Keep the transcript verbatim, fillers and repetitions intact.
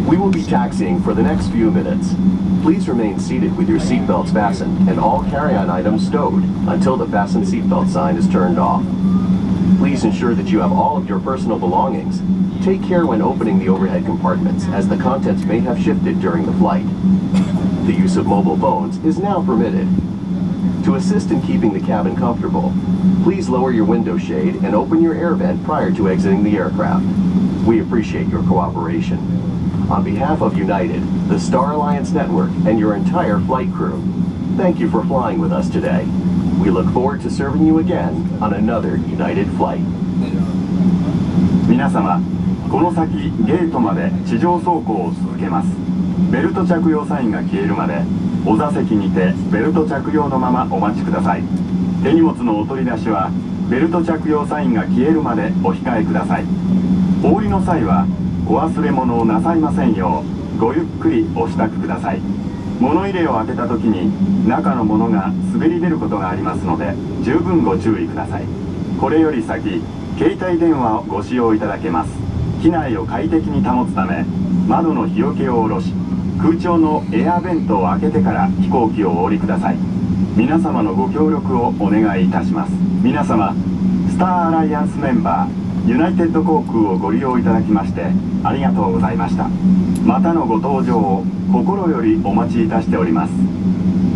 We will be taxiing for the next few minutes. Please remain seated with your seatbelts fastened and all carry-on items stowed until the fasten seatbelt sign is turned off. Please ensure that you have all of your personal belongings. Take care when opening the overhead compartments, as the contents may have shifted during the flight. The use of mobile phones is now permitted. To assist in keeping the cabin comfortable, please lower your window shade and open your air vent prior to exiting the aircraft. We appreciate your cooperation. On behalf of United, the Star Alliance Network, and your entire flight crew, thank you for flying with us today. We look forward to serving you again on another United flight. 皆様、この先ゲートまで地上走行を続けます。ベルト着用サインが消えるまでお座席にてベルト着用のままお待ちください。手荷物のお取り出しはベルト着用サインが消えるまでお控えください。お降りの際はお忘れ物をなさいませんようごゆっくりお支度ください。物入れを開けた時に中のものが滑り出ることがありますので十分ご注意ください。これより先携帯電話をご使用いただけます。機内を快適に保つため窓の日よけを下ろし空調のエアベントを開けてから飛行機をお降りください。皆様のご協力をお願いいたします。皆様、スターアライアンスメンバーユナイテッド航空をご利用いただきましてありがとうございました。またのご搭乗を心よりお待ちいたしております。